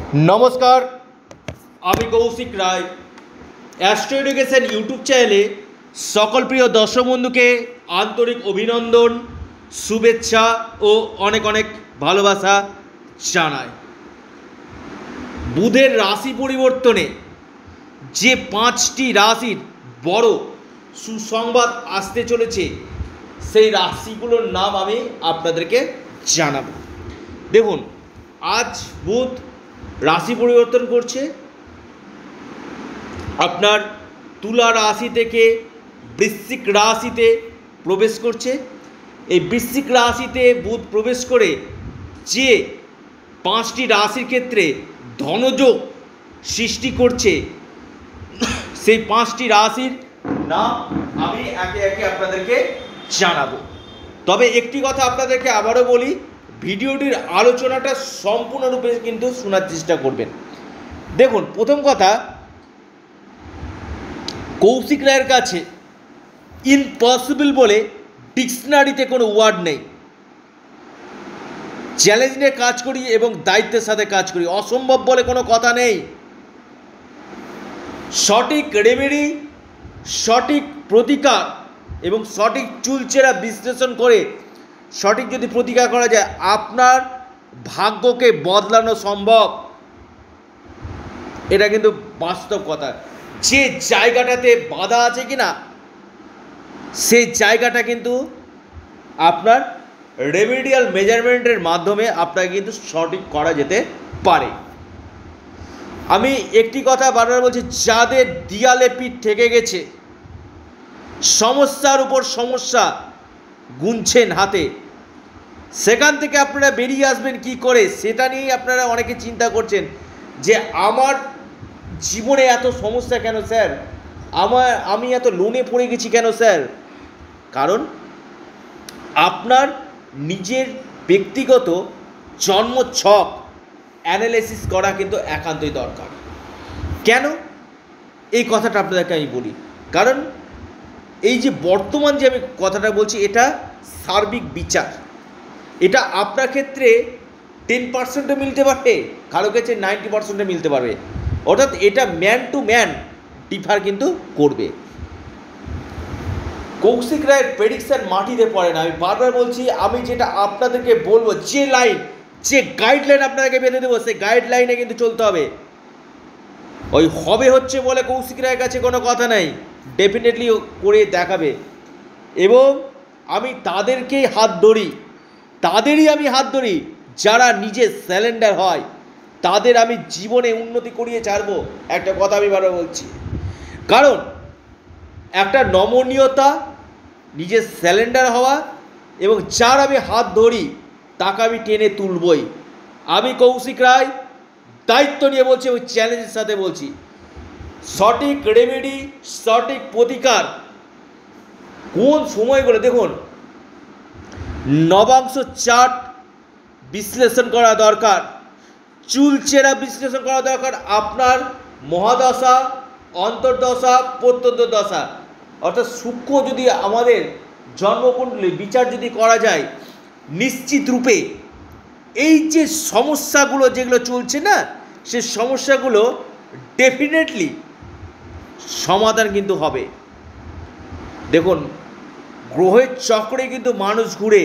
नमस्कार আমি Koushik Roy astro education YouTube চ্যানেলে সকল প্রিয় দর্শক বন্ধুকে আন্তরিক অভিনন্দন শুভেচ্ছা ও অনেক অনেক ভালোবাসা জানাই। বুধের রাশি পরিবর্তনে যে 5টি রাশির বড় সুসংবাদ আসতে চলেছে সেই রাশিগুলোর নাম আমি আপনাদেরকে জানাবো। দেখুন, আজ বুধ রাশি পরিবর্তন করছে, আপনার তুলা রাশি থেকে বৃশ্চিক রাশিতে প্রবেশ করছে। এই বৃশ্চিক রাশিতে বুধ প্রবেশ করে যে 5টি রাশির ক্ষেত্রে ধনযোগ সৃষ্টি করছে সেই 5টি রাশির নাম আমি একে একে আপনাদেরকে জানাবো। তবে একটি কথা আপনাদেরকে আবারও বলি, ভিডিওটির আলোচনাটা সম্পূর্ণরূপে কিন্তু শোনার চেষ্টা করবেন। দেখুন, প্রথম কথা, কৌশিক রায়ের কাছে ইম্পসিবল বলে ডিকশনারিতে কোনো ওয়ার্ড নেই। চ্যালেঞ্জ নিয়ে কাজ করি এবং দায়িত্বের সাথে কাজ করি, অসম্ভব বলে কোনো কথা নেই। সঠিক রেমেডি, সঠিক প্রতিকার এবং সঠিক চুলচেরা বিশ্লেষণ করে সঠিক যদি প্রতিকার করা যায়, আপনার ভাগ্যকে বদলানো সম্ভব। এটা কিন্তু বাস্তব কথা। যে জায়গাটাতে বাধা আছে কি না, সেই জায়গাটা কিন্তু আপনার রেমেডিয়াল মেজারমেন্টের মাধ্যমে আপনাকে কিন্তু সঠিক করা যেতে পারে। আমি একটি কথা বারবার বলছি, যাদের দিয়ালে পিঠ ঠেকে গেছে, সমস্যার উপর সমস্যা গুনছেন হাতে, সেখান থেকে আপনারা বেরিয়ে আসবেন কি করে সেটা নিয়েই আপনারা অনেকে চিন্তা করছেন যে আমার জীবনে এত সমস্যা কেন স্যার, আমি এত লোনে পড়ে গেছি কেন স্যার। কারণ আপনার নিজের ব্যক্তিগত জন্ম ছক অ্যানালাইসিস করা কিন্তু একান্তই দরকার। কেন এই কথাটা আপনাদেরকে আমি বলি, কারণ এই যে বর্তমান যে আমি কথাটা বলছি, এটা সার্বিক বিচার। এটা আপনার ক্ষেত্রে 10% মিলতে পারে, কারো ক্ষেত্রে 90% মিলতে পারবে। অর্থাৎ এটা ম্যান টু ম্যান ডিফার কিন্তু করবে। কৌশিক রায়ের প্রেডিকশন মাটিতে পড়ে না। আমি বারবার বলছি, আমি যেটা আপনাদেরকে বলবো, যে লাইন, যে গাইডলাইন আপনাদেরকে বেঁধে দেবো, সেই গাইডলাইনে কিন্তু চলতে হবে। ওই হবে হচ্ছে বলে কৌশিক রায়ের কাছে কোনো কথা নাই, ডেফিনেটলি করে দেখাবে। এবং আমি তাদেরকেই হাত ধরি, তাদেরই আমি হাত ধরি যারা নিজে স্যালেন্ডার হয়, তাদের আমি জীবনে উন্নতি করিয়ে ছাড়বো। একটা কথা আমি বারবার বলছি, কারণ একটা নমনীয়তা, নিজের স্যালেন্ডার হওয়া এবং যার আমি হাত ধরি তাকে আমি টেনে তুলবই। আমি কৌশিক রায় দায়িত্ব নিয়ে বলছি, ওই চ্যালেঞ্জের সাথে বলছি, সঠিক রেমেডি, সঠিক প্রতিকার কোন সময়গুলো, দেখুন, নবাংশ চার্ট বিশ্লেষণ করা দরকার, চুলচেরা বিশ্লেষণ করা দরকার। আপনার মহাদশা, অন্তর্দশা, প্রত্যন্তদশা, অর্থাৎ সূক্ষ্ম যদি আমাদের জন্মকুণ্ডলী বিচার যদি করা যায়, নিশ্চিত রূপে এই যে সমস্যাগুলো যেগুলো চলছে না, সে সমস্যাগুলো ডেফিনেটলি সমাধান কিন্তু হবে। দেখুন, গ্রহের চক্রে কিন্তু মানুষ ঘুরে,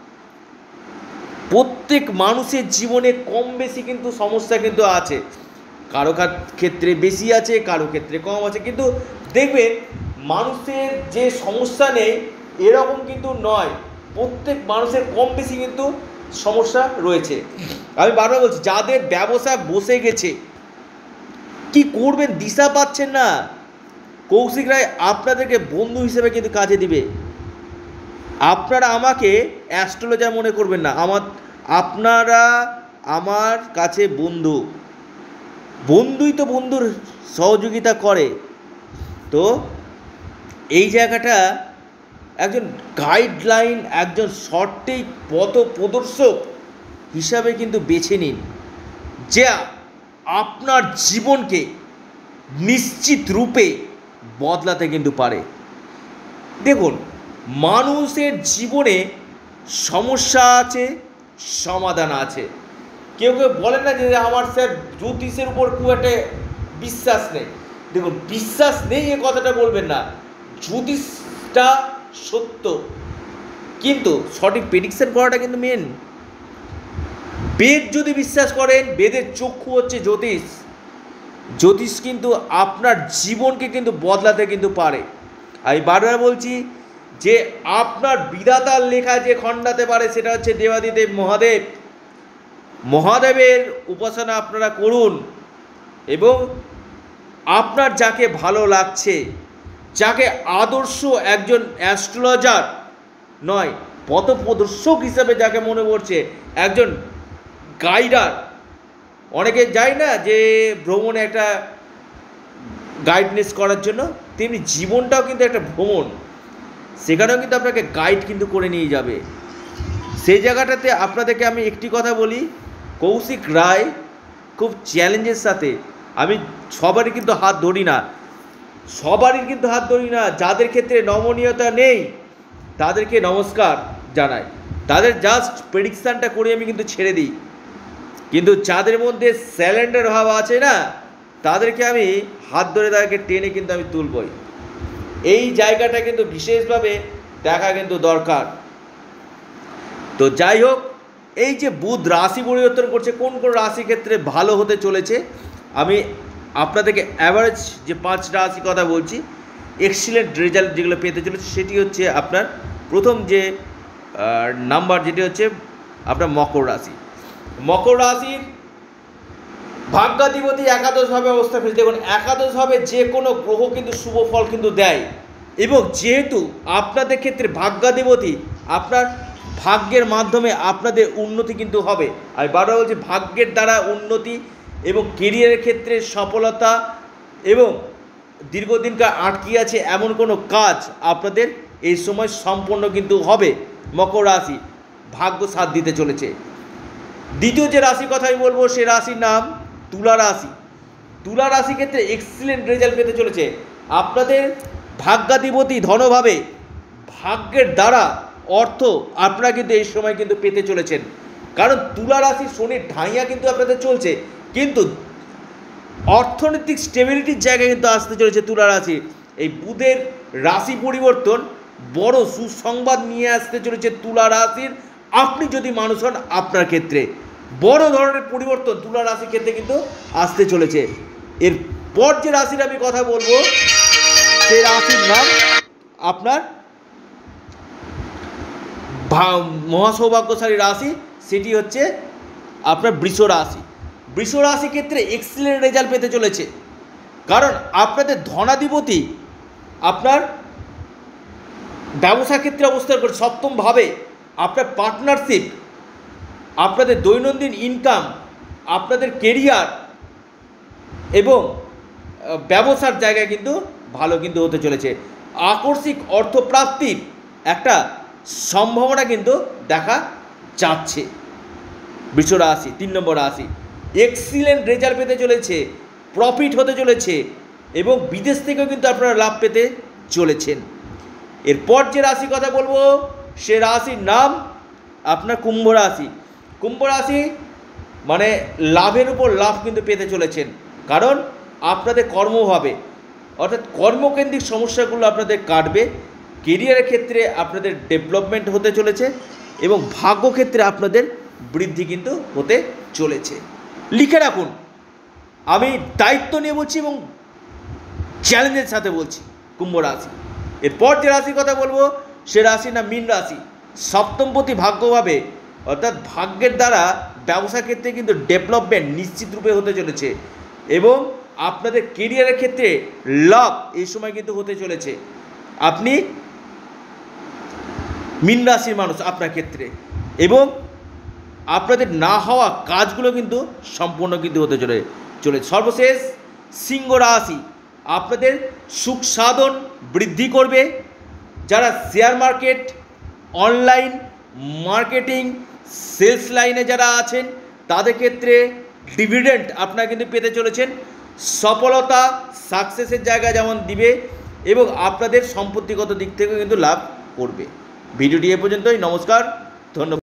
প্রত্যেক মানুষের জীবনে কম বেশি কিন্তু সমস্যা কিন্তু আছে, কারো ক্ষেত্রে বেশি আছে, কারো ক্ষেত্রে কম আছে। কিন্তু দেখবেন, মানুষের যে সমস্যা নেই এরকম কিন্তু নয়, প্রত্যেক মানুষের কম বেশি কিন্তু সমস্যা রয়েছে। আমি বারবার বলছি, যাদের ব্যবসা বসে গেছে, কি করবেন দিশা পাচ্ছেন না, কৌশিক রায় আপনাদেরকে বন্ধু হিসেবে কিন্তু কাজে দিবে। আপনারা আমাকে অ্যাস্ট্রোলজার মনে করবেন না, আপনারা আমার কাছে বন্ধু, বন্ধুই তো বন্ধুর সহযোগিতা করে। তো এই জায়গাটা একজন গাইডলাইন, একজন সঠিক পথ প্রদর্শক হিসাবে কিন্তু বেছে নিন, যা আপনার জীবনকে নিশ্চিত রূপে বদলাতে কিন্তু পারে। দেখুন, মানুষের জীবনে সমস্যা আছে, সমাধান আছে, কেউ কেউ বলেন না যে আমার স্যার জ্যোতিষের উপর খুব একটা বিশ্বাস নেই। দেখুন, বিশ্বাস নেই এ কথাটা বলবেন না, জ্যোতিষটা সত্য, কিন্তু সঠিক প্রেডিকশন করাটা কিন্তু মেন। বেদ যদি বিশ্বাস করেন, বেদের চক্ষু হচ্ছে জ্যোতিষ। জ্যোতিষ কিন্তু আপনার জীবনকে কিন্তু বদলাতে কিন্তু পারে। আমি বারবার বলছি যে আপনার বিধাতার লেখা যে খণ্ডাতে পারে সেটা হচ্ছে দেবাদিদেব মহাদেব। মহাদেবের উপাসনা আপনারা করুন এবং আপনার যাকে ভালো লাগছে, যাকে আদর্শ একজন অ্যাস্ট্রোলজার নয়, পথপ্রদর্শক হিসাবে যাকে মনে করছে, একজন গাইডার, অনেকে যায় না যে ভ্রমণে একটা গাইডনেস করার জন্য, তেমনি জীবনটাও কিন্তু একটা ভ্রমণ, সেখানেও কিন্তু আপনাকে গাইড কিন্তু করে নিয়ে যাবে। সেই জায়গাটাতে আপনাদেরকে আমি একটি কথা বলি, কৌশিক রায় খুব চ্যালেঞ্জের সাথে, আমি সবারই কিন্তু হাত ধরি না, যাদের ক্ষেত্রে নমনীয়তা নেই তাদেরকে নমস্কার জানাই, তাদের জাস্ট প্রেডিকশানটা করে আমি কিন্তু ছেড়ে দিই। কিন্তু যাদের মধ্যে স্যালেন্ডার ভাব আছে না, তাদেরকে আমি হাত ধরে তাদেরকে টেনে কিন্তু আমি তুলবই। এই জায়গাটা কিন্তু বিশেষভাবে দেখা কিন্তু দরকার। তো যাই হোক, এই যে বুধ রাশি পরিবর্তন করছে, কোন কোন রাশি ক্ষেত্রে ভালো হতে চলেছে, আমি আপনাদেরকে অ্যাভারেজ যে 5 রাশি কথা বলছি, এক্সিলেন্ট রেজাল্ট যেগুলো পেতে চলেছে, সেটি হচ্ছে আপনার প্রথম যে নাম্বার, যেটি হচ্ছে আপনার মকর রাশি। মকর রাশির ভাগ্যাধিপতি একাদশভাবে অবস্থা ফেলছে। দেখুন, একাদশভাবে যে কোনো গ্রহ কিন্তু শুভ ফল কিন্তু দেয়, এবং যেহেতু আপনাদের ক্ষেত্রে ভাগ্যাধিপতি, আপনার ভাগ্যের মাধ্যমে আপনাদের উন্নতি কিন্তু হবে। আমি বারবার বলছি, ভাগ্যের দ্বারা উন্নতি এবং কেরিয়ারের ক্ষেত্রে সফলতা, এবং দীর্ঘদিনকার আটকে আছে এমন কোনো কাজ আপনাদের এই সময় সম্পন্ন কিন্তু হবে। মকর রাশি ভাগ্য সাথ দিতে চলেছে। দ্বিতীয় যে রাশির কথা আমি বলবো, সে রাশির নাম তুলা রাশি। তুলা রাশি ক্ষেত্রে এক্সিলেন্ট রেজাল্ট পেতে চলেছে। আপনাদের ভাগ্যাধিপতি ধনভাবে, ভাগ্যের দ্বারা অর্থ আপনারা কিন্তু এই সময় কিন্তু পেতে চলেছেন, কারণ তুলা রাশির শনির ঢাইয়া কিন্তু আপনাদের চলছে, কিন্তু অর্থনৈতিক স্টেবিলিটির জায়গায় কিন্তু আসতে চলেছে তুলা রাশি। এই বুধের রাশি পরিবর্তন বড় সুসংবাদ নিয়ে আসতে চলেছে তুলা রাশির। আপনি যদি মানুষ হন, আপনার ক্ষেত্রে বড় ধরনের পরিবর্তন তুলা রাশির ক্ষেত্রে কিন্তু আসতে চলেছে। এরপর যে রাশির আমি কথা বলবো, সেই রাশির নাম আপনার মহাসৌভাগ্যশালী রাশি, সেটি হচ্ছে আপনার বৃষ রাশি। বৃষ রাশি ক্ষেত্রে এক্সিলেন্ট রেজাল্ট পেতে চলেছে, কারণ আপনাদের ধনাধিপতি আপনার ব্যবসা ক্ষেত্রে অবস্থান করে সপ্তমভাবে। আপনার পার্টনারশিপ, আপনাদের দৈনন্দিন ইনকাম, আপনাদের কেরিয়ার এবং ব্যবসার জায়গায় কিন্তু ভালো কিন্তু হতে চলেছে। আকস্মিক অর্থপ্রাপ্তির একটা সম্ভাবনা কিন্তু দেখা যাচ্ছে। বৃষ রাশি 3 নম্বর রাশি, এক্সিলেন্ট রেজাল্ট পেতে চলেছে, প্রফিট হতে চলেছে, এবং বিদেশ থেকেও কিন্তু আপনারা লাভ পেতে চলেছেন। এরপর যে রাশি কথা বলবো, সে রাশির নাম আপনার কুম্ভ রাশি। কুম্ভ রাশি মানে লাভের উপর লাভ কিন্তু পেতে চলেছেন, কারণ আপনাদের কর্মভাবে, অর্থাৎ কর্মকেন্দ্রিক সমস্যাগুলো আপনাদের কাটবে। কেরিয়ারের ক্ষেত্রে আপনাদের ডেভেলপমেন্ট হতে চলেছে, এবং ভাগ্যক্ষেত্রে আপনাদের বৃদ্ধি কিন্তু হতে চলেছে। লিখে রাখুন, আমি দায়িত্ব নিয়ে বলছি এবং চ্যালেঞ্জের সাথে বলছি, কুম্ভ রাশি। এরপর যে রাশির কথা বলবো, সে রাশির নাম মীন রাশি। সপ্তমপতি ভাগ্যভাবে, অর্থাৎ ভাগ্যের দ্বারা ব্যবসা ক্ষেত্রে কিন্তু ডেভেলপমেন্ট নিশ্চিত রূপে হতে চলেছে, এবং আপনাদের কেরিয়ারের ক্ষেত্রে লাভ এই সময় কিন্তু হতে চলেছে। আপনি মীন রাশির মানুষ আপনার ক্ষেত্রে, এবং আপনাদের না হওয়া কাজগুলো কিন্তু সম্পূর্ণ কিন্তু হতে চলেছে। সর্বশেষ সিংহ রাশি, আপনাদের সুখ সাধন বৃদ্ধি করবে। যারা share market, online marketing, sales লাইনে যারা আছেন, তাদের ক্ষেত্রে ডিভিডেন্ড আপনারা কিন্তু পেতে চলেছেন। সফলতা, সাকসেসের জায়গা যেমন দিবে, এবং আপনাদের সম্পত্তিগত দিক থেকেও কিন্তু লাভ করবে। ভিডিওটি এ পর্যন্তই। নমস্কার, ধন্যবাদ।